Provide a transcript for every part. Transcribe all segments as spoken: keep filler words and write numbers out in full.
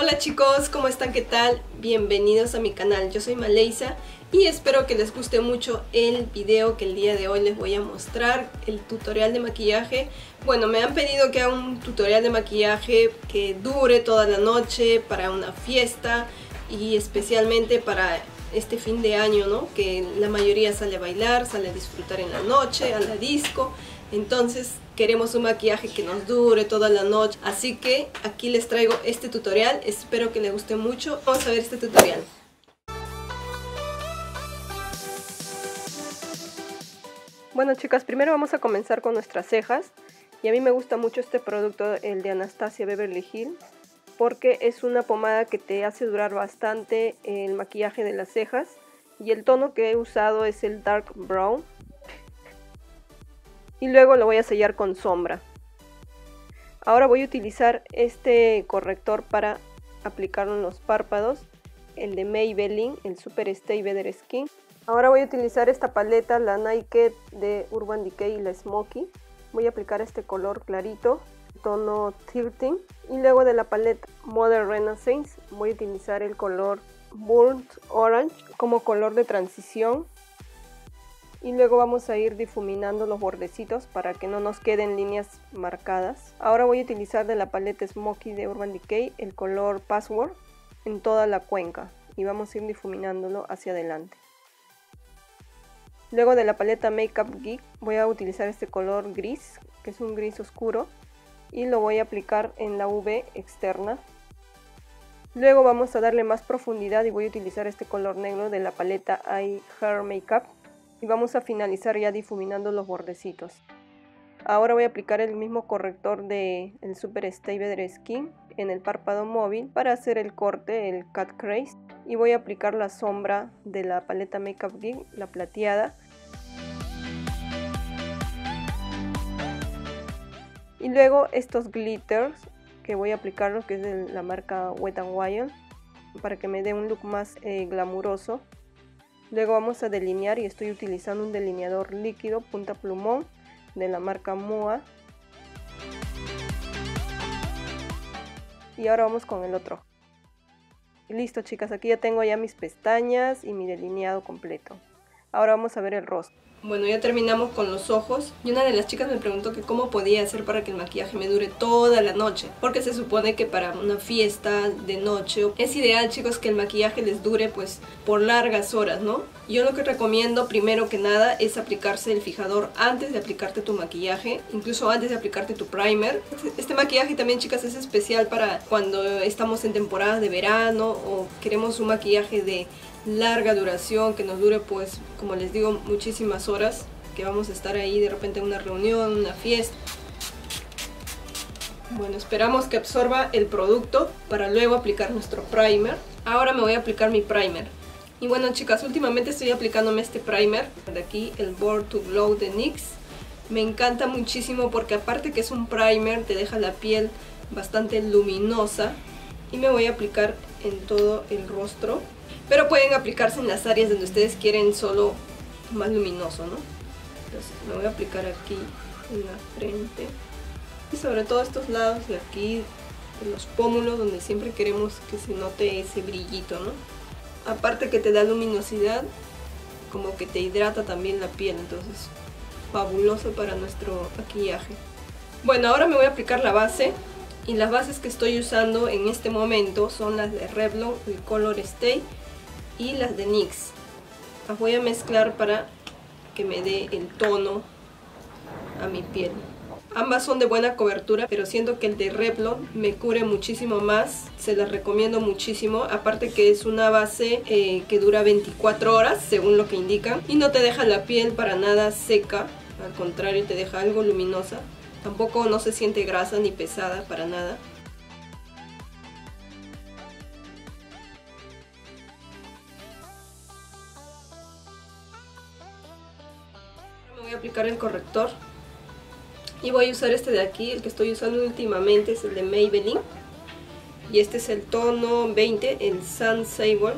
Hola chicos, ¿cómo están? ¿Qué tal? Bienvenidos a mi canal, yo soy Maleisa y espero que les guste mucho el video que el día de hoy les voy a mostrar, el tutorial de maquillaje. Bueno, me han pedido que haga un tutorial de maquillaje que dure toda la noche para una fiesta y especialmente para este fin de año, ¿no? Que la mayoría sale a bailar, sale a disfrutar en la noche, a la disco. Entonces queremos un maquillaje que nos dure toda la noche, así que aquí les traigo este tutorial, espero que les guste mucho. Vamos a ver este tutorial. Bueno chicas, primero vamos a comenzar con nuestras cejas y a mí me gusta mucho este producto, el de Anastasia Beverly Hills, porque es una pomada que te hace durar bastante el maquillaje de las cejas y el tono que he usado es el Dark Brown. Y luego lo voy a sellar con sombra. Ahora voy a utilizar este corrector para aplicarlo en los párpados, el de Maybelline, el Super Stay Better Skin. Ahora voy a utilizar esta paleta, la Naked de Urban Decay y la Smoky. Voy a aplicar este color clarito, tono trece. Y luego de la paleta Modern Renaissance voy a utilizar el color Burnt Orange como color de transición. Y luego vamos a ir difuminando los bordecitos para que no nos queden líneas marcadas. Ahora voy a utilizar de la paleta Smoky de Urban Decay el color Password en toda la cuenca y vamos a ir difuminándolo hacia adelante. Luego de la paleta Makeup Geek voy a utilizar este color gris, que es un gris oscuro, y lo voy a aplicar en la V externa. Luego vamos a darle más profundidad y voy a utilizar este color negro de la paleta I Hair Makeup. Y vamos a finalizar ya difuminando los bordecitos. Ahora voy a aplicar el mismo corrector de el Super Stay Better Skin en el párpado móvil para hacer el corte, el Cut Crease. Y voy a aplicar la sombra de la paleta Makeup Geek, la plateada. Y luego estos glitters que voy a aplicarlos, que es de la marca Wet n Wild, para que me dé un look más eh, glamuroso. Luego vamos a delinear y estoy utilizando un delineador líquido punta plumón de la marca Moa. Y ahora vamos con el otro. Y listo chicas, aquí ya tengo ya mis pestañas y mi delineado completo. Ahora vamos a ver el rostro. Bueno, ya terminamos con los ojos y una de las chicas me preguntó que cómo podía hacer para que el maquillaje me dure toda la noche, porque se supone que para una fiesta de noche es ideal chicos que el maquillaje les dure pues por largas horas, ¿no? Yo lo que recomiendo primero que nada es aplicarse el fijador antes de aplicarte tu maquillaje, incluso antes de aplicarte tu primer. Este maquillaje también chicas es especial para cuando estamos en temporada de verano o queremos un maquillaje de larga duración, que nos dure pues como les digo muchísimas horas, que vamos a estar ahí de repente en una reunión, una fiesta. Bueno, esperamos que absorba el producto para luego aplicar nuestro primer. Ahora me voy a aplicar mi primer. Y bueno chicas, últimamente estoy aplicándome este primer de aquí, el Born to Glow de N Y X. Me encanta muchísimo porque aparte que es un primer, te deja la piel bastante luminosa. Y me voy a aplicar en todo el rostro. Pero pueden aplicarse en las áreas donde ustedes quieren solo más luminoso, ¿no? Entonces me voy a aplicar aquí en la frente. Y sobre todo estos lados de aquí, en los pómulos, donde siempre queremos que se note ese brillito, ¿no? Aparte que te da luminosidad, como que te hidrata también la piel, entonces fabuloso para nuestro maquillaje. Bueno, ahora me voy a aplicar la base. Y las bases que estoy usando en este momento son las de Revlon, el Color Stay y las de N Y X. Las voy a mezclar para que me dé el tono a mi piel. Ambas son de buena cobertura, pero siento que el de Revlon me cubre muchísimo más. Se las recomiendo muchísimo. Aparte que es una base eh, que dura veinticuatro horas, según lo que indican. Y no te deja la piel para nada seca. Al contrario, te deja algo luminosa. Tampoco no se siente grasa ni pesada para nada. Me voy a aplicar el corrector. Y voy a usar este de aquí, el que estoy usando últimamente es el de Maybelline. Y este es el tono veinte, el Sun Sable.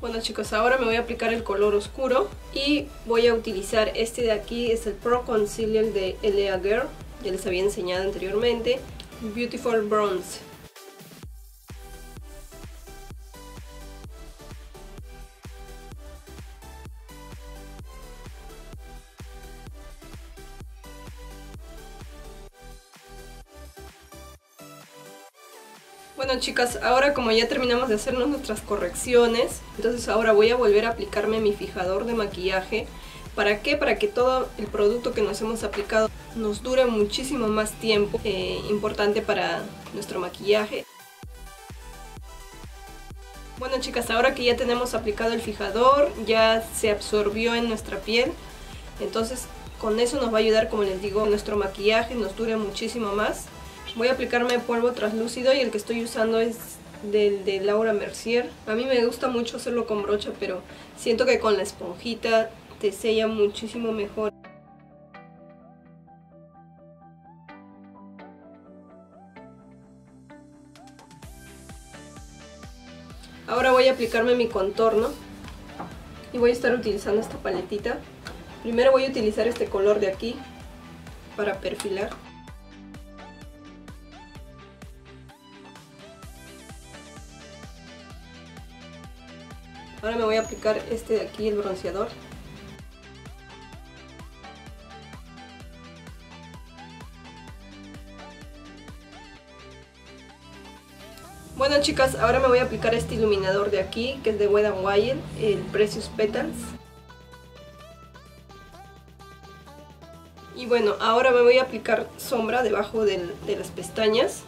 Bueno chicos, ahora me voy a aplicar el color oscuro y voy a utilizar este de aquí, es el Pro Concealer de L A Girl, ya les había enseñado anteriormente, Beautiful Bronze. Bueno chicas, ahora como ya terminamos de hacernos nuestras correcciones, entonces ahora voy a volver a aplicarme mi fijador de maquillaje. ¿Para qué? Para que todo el producto que nos hemos aplicado nos dure muchísimo más tiempo, eh, importante para nuestro maquillaje. Bueno chicas, ahora que ya tenemos aplicado el fijador, ya se absorbió en nuestra piel, entonces con eso nos va a ayudar, como les digo, nuestro maquillaje nos dure muchísimo más. Voy a aplicarme polvo translúcido y el que estoy usando es del de Laura Mercier. A mí me gusta mucho hacerlo con brocha, pero siento que con la esponjita te sella muchísimo mejor. Ahora voy a aplicarme mi contorno y voy a estar utilizando esta paletita. Primero voy a utilizar este color de aquí para perfilar. Ahora me voy a aplicar este de aquí, el bronceador. Bueno chicas, ahora me voy a aplicar este iluminador de aquí, que es de Wet n Wild, el Precious Petals. Y bueno, ahora me voy a aplicar sombra debajo del, de las pestañas.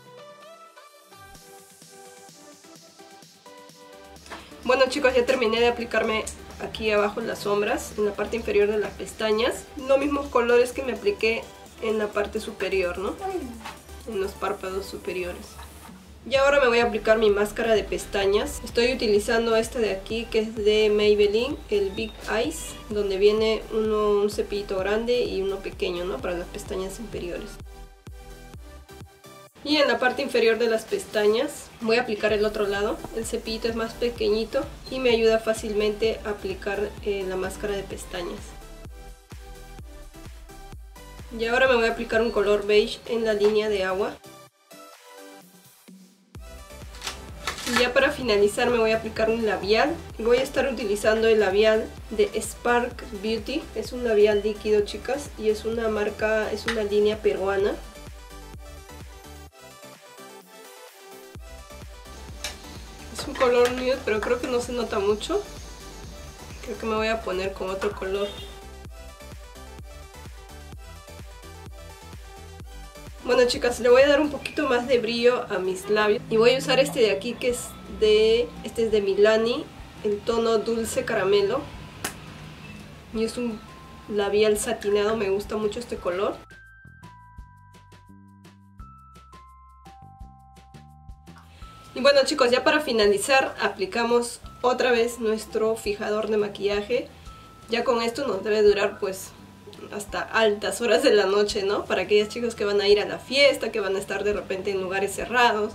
Bueno chicos, ya terminé de aplicarme aquí abajo las sombras, en la parte inferior de las pestañas. Los mismos colores que me apliqué en la parte superior, ¿no? En los párpados superiores. Y ahora me voy a aplicar mi máscara de pestañas. Estoy utilizando esta de aquí, que es de Maybelline, el Big Eyes, donde viene uno, un cepillito grande y uno pequeño, ¿no? Para las pestañas inferiores. Y en la parte inferior de las pestañas voy a aplicar el otro lado. El cepillito es más pequeñito y me ayuda fácilmente a aplicar eh, la máscara de pestañas. Y ahora me voy a aplicar un color beige en la línea de agua. Y ya para finalizar me voy a aplicar un labial. Y voy a estar utilizando el labial de Spark Beauty. Es un labial líquido chicas y es una marca, es una línea peruana. Es un color nude, pero creo que no se nota mucho. Creo que me voy a poner con otro color. Bueno chicas, le voy a dar un poquito más de brillo a mis labios. Y voy a usar este de aquí, que es de, este es de Milani, el tono dulce caramelo. Y es un labial satinado, me gusta mucho este color. Y bueno chicos, ya para finalizar aplicamos otra vez nuestro fijador de maquillaje. Ya con esto nos debe durar pues hasta altas horas de la noche, ¿no? Para aquellos chicos que van a ir a la fiesta, que van a estar de repente en lugares cerrados.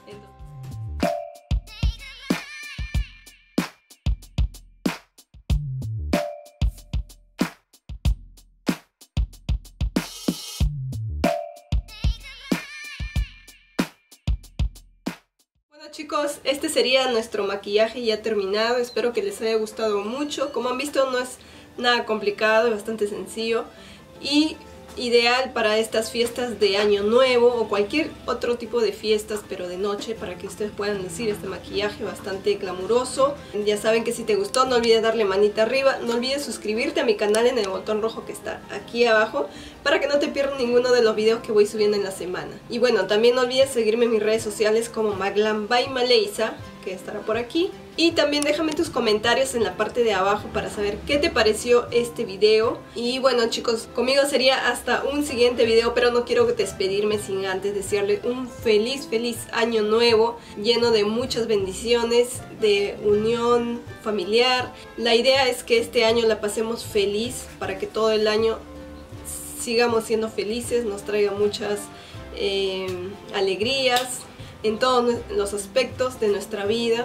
Chicos, este sería nuestro maquillaje ya terminado. Espero que les haya gustado mucho. Como han visto, no es nada complicado, es bastante sencillo y ideal para estas fiestas de año nuevo o cualquier otro tipo de fiestas, pero de noche, para que ustedes puedan lucir este maquillaje bastante glamuroso. Ya saben que si te gustó, no olvides darle manita arriba, no olvides suscribirte a mi canal en el botón rojo que está aquí abajo, para que no te pierdas ninguno de los videos que voy subiendo en la semana. Y bueno, también no olvides seguirme en mis redes sociales como Maglam by Malaysia, que estará por aquí. Y también déjame tus comentarios en la parte de abajo para saber qué te pareció este video. Y bueno chicos, conmigo sería hasta un siguiente video, pero no quiero despedirme sin antes desearle un feliz, feliz año nuevo, lleno de muchas bendiciones, de unión familiar. La idea es que este año la pasemos feliz, para que todo el año sigamos siendo felices, nos traiga muchas eh, alegrías en todos los aspectos de nuestra vida.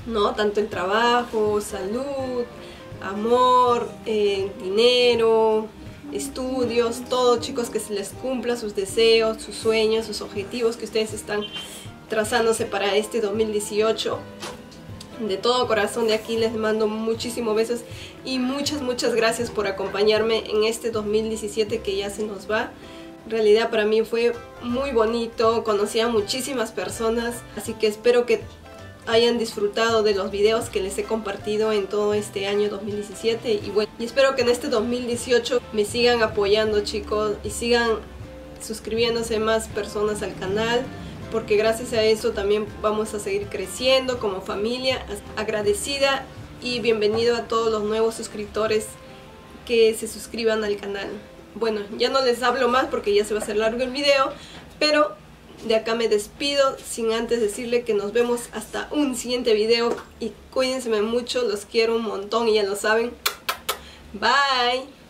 ¿no? Tanto en trabajo, salud, amor, eh, dinero, estudios, todo, chicos, que se les cumpla sus deseos, sus sueños, sus objetivos que ustedes están trazándose para este dos mil dieciocho. De todo corazón de aquí les mando muchísimos besos y muchas muchas gracias por acompañarme en este dos mil diecisiete que ya se nos va. En realidad para mí fue muy bonito, conocí a muchísimas personas, así que espero que hayan disfrutado de los videos que les he compartido en todo este año dos mil diecisiete. Y bueno, y espero que en este dos mil dieciocho me sigan apoyando, chicos, y sigan suscribiéndose más personas al canal, porque gracias a eso también vamos a seguir creciendo como familia. Agradecida y bienvenido a todos los nuevos suscriptores que se suscriban al canal. Bueno, ya no les hablo más porque ya se va a hacer largo el video, pero de acá me despido sin antes decirle que nos vemos hasta un siguiente video y cuídense mucho, los quiero un montón y ya lo saben. Bye.